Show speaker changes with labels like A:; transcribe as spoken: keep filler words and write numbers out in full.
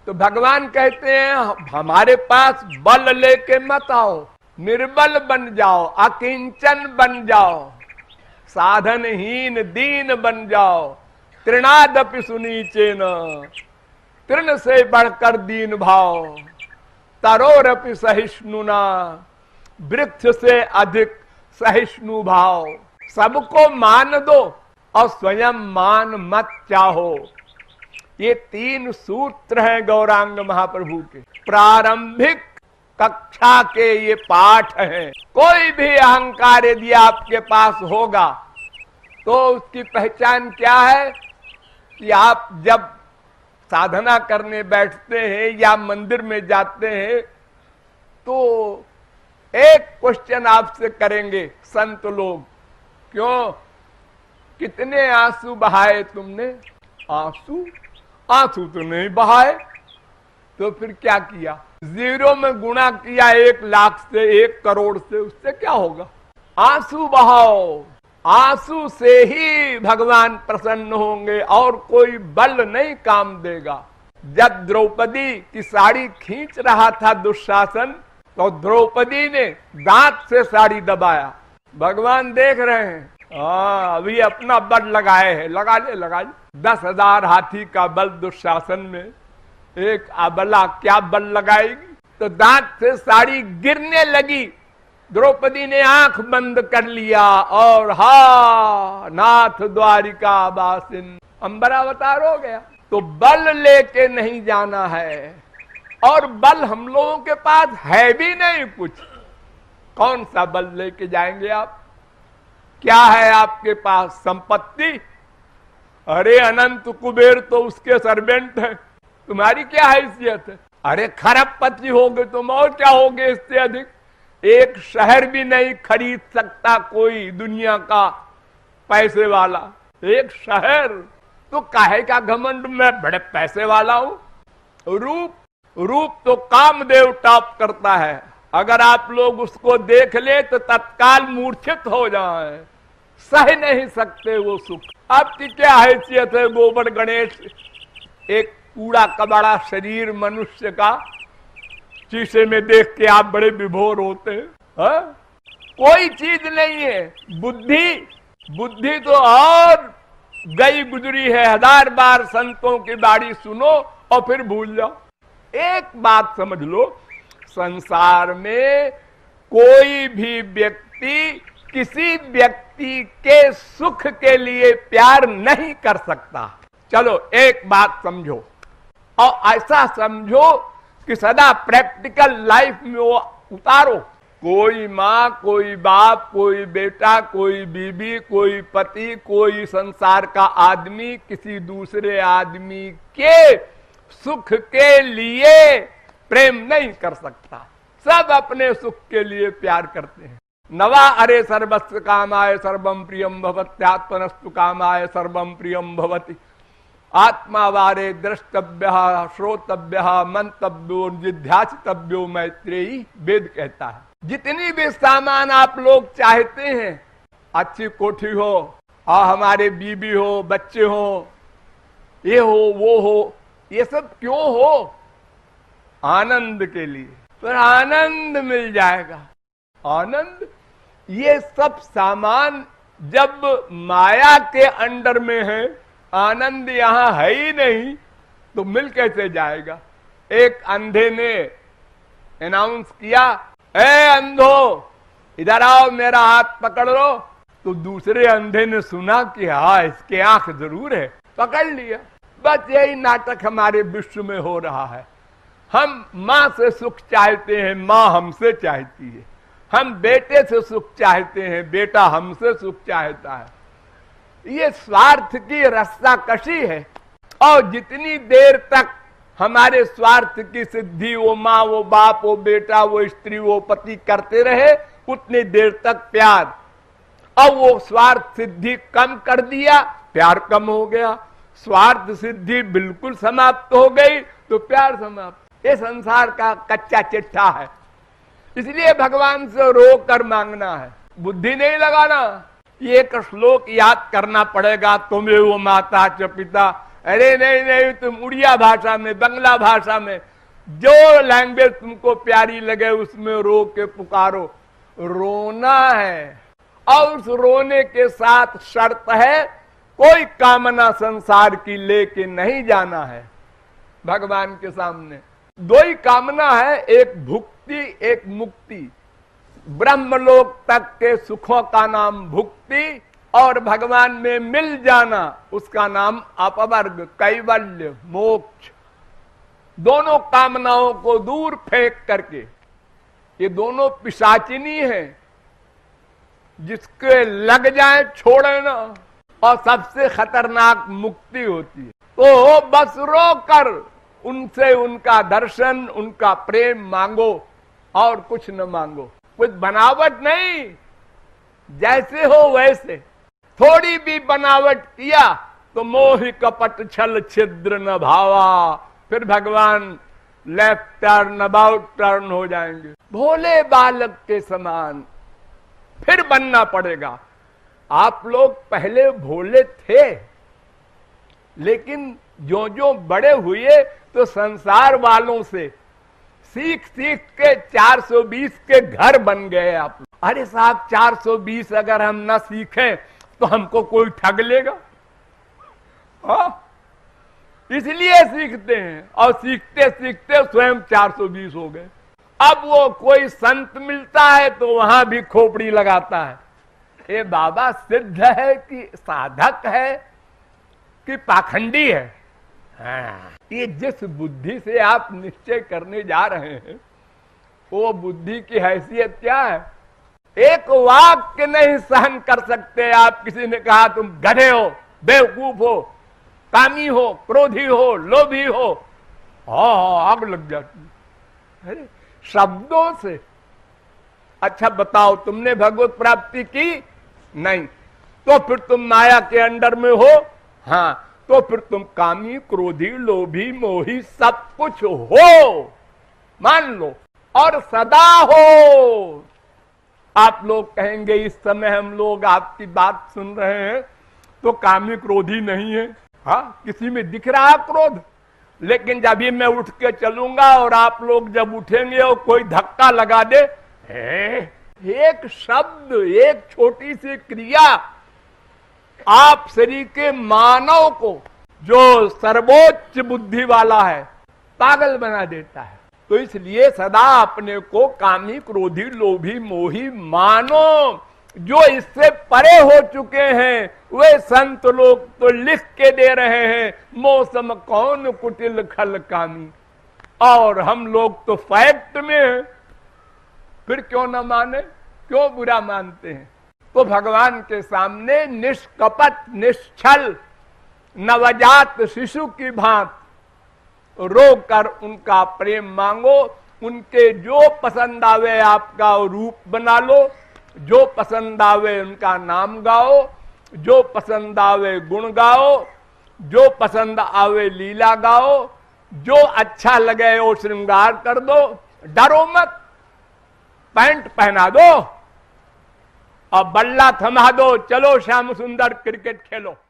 A: तो भगवान कहते हैं हमारे पास बल लेके मत आओ, निर्बल बन जाओ, अकिंचन बन जाओ, साधनहीन दीन बन जाओ, तृणादपि सुनीचेन, तृण से बढ़कर दीन भाव, तरोरपि सहिष्णुना, वृक्ष से अधिक सहिष्णु भाव, सबको मान दो और स्वयं मान मत चाहो। ये तीन सूत्र हैं गौरांग महाप्रभु के, प्रारंभिक कक्षा के ये पाठ हैं। कोई भी अहंकार यदि आपके पास होगा तो उसकी पहचान क्या है कि आप जब साधना करने बैठते हैं या मंदिर में जाते हैं तो एक क्वेश्चन आपसे करेंगे संत लोग, क्यों, कितने आंसू बहाए तुमने? आंसू आंसू तो नहीं बहाए, तो फिर क्या किया? जीरो में गुणा किया एक लाख से, एक करोड़ से, उससे क्या होगा? आंसू बहाओ, आंसू से ही भगवान प्रसन्न होंगे और कोई बल नहीं काम देगा। जब द्रौपदी की साड़ी खींच रहा था दुशासन, तो द्रौपदी ने दांत से साड़ी दबाया, भगवान देख रहे हैं, हाँ अभी अपना बल लगाए है, लगा ले लगा ले। दस हजार हाथी का बल दुशासन में, एक अबला क्या बल लगाएगी? तो दांत से साड़ी गिरने लगी, द्रौपदी ने आंख बंद कर लिया और हा नाथ द्वारिका बासिन, अंबरावतार हो गया। तो बल लेके नहीं जाना है, और बल हम लोगों के पास है भी नहीं कुछ। कौन सा बल लेके जाएंगे आप? क्या है आपके पास? संपत्ति? अरे अनंत कुबेर तो उसके सर्वेंट है, तुम्हारी क्या हैसियत है? अरे खरबपति होगे तुम, और क्या होगे इससे अधिक? एक शहर भी नहीं खरीद सकता कोई दुनिया का पैसे वाला, एक शहर। तो काहे का घमंड, मैं बड़े पैसे वाला हूं। रूप रूप तो कामदेव टॉप करता है, अगर आप लोग उसको देख ले तो तत्काल मूर्छित हो जाए, सह नहीं सकते वो सुख। आपकी क्या हैसियत है गोबर गणेश, एक कूड़ा कबाड़ा शरीर मनुष्य का, शीशे में देख के आप बड़े विभोर होते हैं, हा? कोई चीज नहीं है। बुद्धि बुद्धि तो और गई गुजरी है, हजार बार संतों की बाड़ी सुनो और फिर भूल जाओ। एक बात समझ लो, संसार में कोई भी व्यक्ति किसी व्यक्ति के सुख के लिए प्यार नहीं कर सकता। चलो एक बात समझो, और ऐसा समझो कि सदा प्रैक्टिकल लाइफ में वो उतारो। कोई माँ, कोई बाप, कोई बेटा, कोई बीबी, कोई पति, कोई संसार का आदमी किसी दूसरे आदमी के सुख के लिए प्रेम नहीं कर सकता। सब अपने सुख के लिए प्यार करते हैं। नवा अरे सर्वस्व कामाय सर्वम प्रियम भवत्यात्मनस्तु कामाय सर्वम प्रियम भवति। आत्मा वारे द्रष्टव्य श्रोतव्य मंतव्यो जिध्यासितव्यो मैत्रेयी, वेद कहता है। जितनी भी सामान आप लोग चाहते हैं, अच्छी कोठी हो और हमारे बीबी हो, बच्चे हो, ये हो वो हो, ये सब क्यों हो? आनंद के लिए। फिर आनंद मिल जाएगा। आनंद, ये सब सामान जब माया के अंडर में है, आनंद यहां है ही नहीं, तो मिल कैसे जाएगा? एक अंधे ने अनाउंस किया, ए अंधो इधर आओ, मेरा हाथ पकड़ लो। तो दूसरे अंधे ने सुना कि हाँ इसके आंख जरूर है, पकड़ लिया। बस यही नाटक हमारे विश्व में हो रहा है। हम माँ से सुख चाहते हैं, माँ हमसे चाहती है। हम बेटे से सुख चाहते हैं, बेटा हमसे सुख चाहता है। ये स्वार्थ की रस्साकशी है, और जितनी देर तक हमारे स्वार्थ की सिद्धि वो माँ, वो बाप, वो बेटा, वो स्त्री, वो पति करते रहे, उतनी देर तक प्यार। और वो स्वार्थ सिद्धि कम कर दिया, प्यार कम हो गया। स्वार्थ सिद्धि बिल्कुल समाप्त हो गई तो प्यार समाप्त। ये संसार का कच्चा चिट्ठा है। इसलिए भगवान से रो कर मांगना है, बुद्धि नहीं लगाना। ये एक श्लोक याद करना पड़ेगा, तुम्हें वो माता च पिता अरे नहीं नहीं, तुम उड़िया भाषा में, बंगला भाषा में, जो लैंग्वेज तुमको प्यारी लगे उसमें रो के पुकारो। रोना है, और उस रोने के साथ शर्त है कोई कामना संसार की लेके नहीं जाना है भगवान के सामने। दो ही कामना है, एक भुक्ति एक मुक्ति। ब्रह्मलोक तक के सुखों का नाम भुक्ति और भगवान में मिल जाना उसका नाम अपवर्ग, कैवल्य, मोक्ष। दोनों कामनाओं को दूर फेंक करके, ये दोनों पिशाचिनी हैं, जिसके लग जाए छोड़े ना, और सबसे खतरनाक मुक्ति होती है। तो बस रो कर उनसे उनका दर्शन, उनका प्रेम मांगो और कुछ न मांगो। कुछ बनावट नहीं, जैसे हो वैसे। थोड़ी भी बनावट किया तो मोह कपट छल छिद्र न भावा, फिर भगवान लेफ्ट टर्न अबाउट टर्न हो जाएंगे। भोले बालक के समान फिर बनना पड़ेगा। आप लोग पहले भोले थे, लेकिन जो जो बड़े हुए तो संसार वालों से सीख सीख के चार सौ बीस के घर बन गए आप लोग। अरे साहब, चार सौ बीस अगर हम ना सीखें तो हमको कोई ठग लेगा? हाँ, इसलिए सीखते हैं, और सीखते सीखते स्वयं चार सौ बीस हो गए। अब वो कोई संत मिलता है तो वहां भी खोपड़ी लगाता है। ये बाबा सिद्ध है कि साधक है कि पाखंडी है? हाँ, ये जिस बुद्धि से आप निश्चय करने जा रहे हैं वो बुद्धि की हैसियत क्या है? एक वाक्य नहीं सहन कर सकते आप। किसी ने कहा तुम गधे हो, बेवकूफ हो, कामी हो, क्रोधी हो, लोभी हो, हाँ आग लग जाती। अरे शब्दों से। अच्छा बताओ, तुमने भगवत प्राप्ति की? नहीं। तो फिर तुम माया के अंडर में हो? हाँ। तो फिर तुम कामी, क्रोधी, लोभी, मोही सब कुछ हो, मान लो, और सदा हो। आप लोग कहेंगे इस समय हम लोग आपकी बात सुन रहे हैं तो कामी क्रोधी नहीं है। हाँ, किसी में दिख रहा है क्रोध, लेकिन जब भी मैं उठ के चलूंगा और आप लोग जब उठेंगे और कोई धक्का लगा दे, एक शब्द, एक छोटी सी क्रिया आप शरीर के मानव को, जो सर्वोच्च बुद्धि वाला है, पागल बना देता है। तो इसलिए सदा अपने को कामी, क्रोधी, लोभी, मोही मानो। जो इससे परे हो चुके हैं वे संत लोग तो लिख के दे रहे हैं, मौसम कौन कुटिल खल कामी, और हम लोग तो फैक्ट में हैं। फिर क्यों न माने, क्यों बुरा मानते हैं? तो भगवान के सामने निष्कपट, निश्चल, नवजात शिशु की भांत रो कर उनका प्रेम मांगो। उनके जो पसंद आवे आपका रूप बना लो, जो पसंद आवे उनका नाम गाओ, जो पसंद आवे गुण गाओ, जो पसंद आवे लीला गाओ, जो अच्छा लगे वो श्रृंगार कर दो। डरो मत, पैंट पहना दो और बल्ला थमा दो, चलो श्याम सुंदर क्रिकेट खेलो।